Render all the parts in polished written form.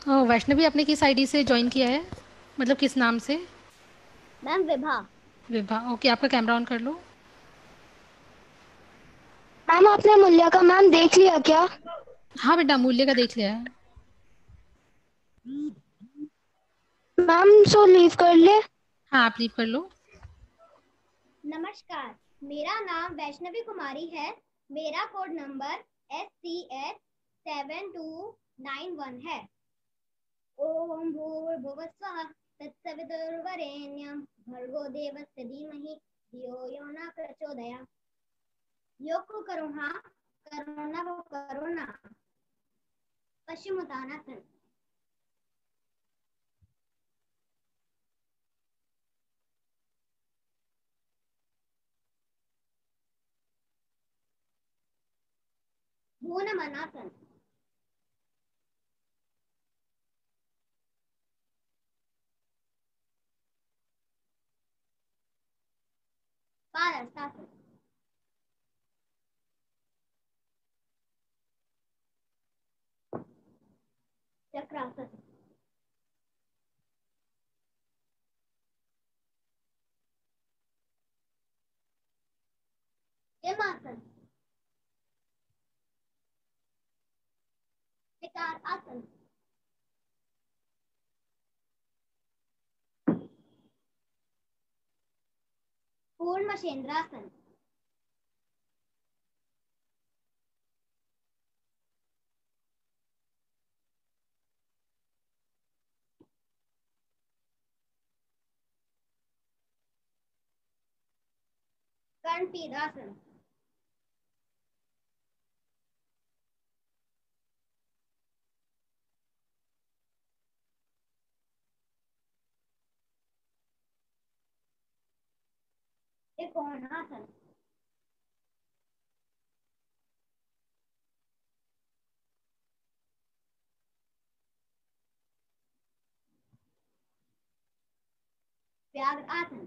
वैष्णवी, आपने किस आईडी से ज्वाइन किया है? मतलब किस नाम से? मैम विभा। विभा। ओके, आपका कैमरा ऑन कर लो। मैम आपने मूल्य का मैम देख लिया क्या? हाँ बेटा, मूल्य का देख लिया है। मैम सो लीव कर ले। हाँ, आप लीव कर लो। नमस्कार, मेरा नाम वैष्णवी कुमारी है। मेरा कोड नंबर SCH7291 है। ओम भूर्भुवः स्वः तत्सवितुर्वरेण्यं भर्गो देवस्य धीमहि धियो यो न प्रचोदयात्। योग को करो हाँ, करो वो करो ना। पश्चिमोत्तानासन। भूनमनासन। पादहस्तासन। चक्रासन। यमासन। विकार आसन। पूर्ण मशेंद्रासन। कर्णपीडासन। Trikonasana. Vyaghrasana.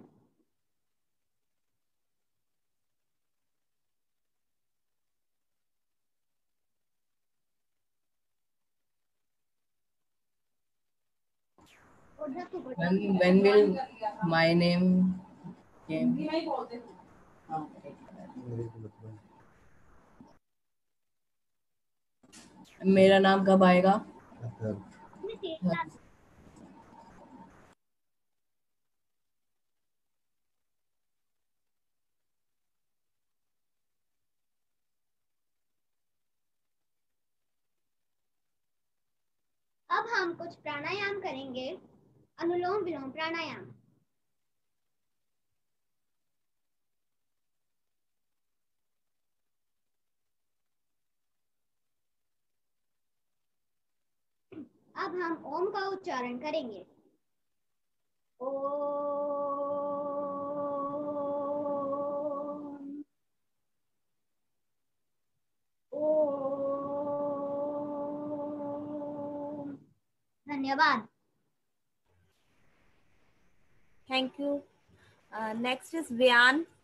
When will my name came? मेरा नाम कब आएगा? अब हम कुछ प्राणायाम करेंगे। अनुलोम विलोम प्राणायाम। अब हम ओम का उच्चारण करेंगे। ओम। ओम। धन्यवाद। Thank you. Next is Vyan.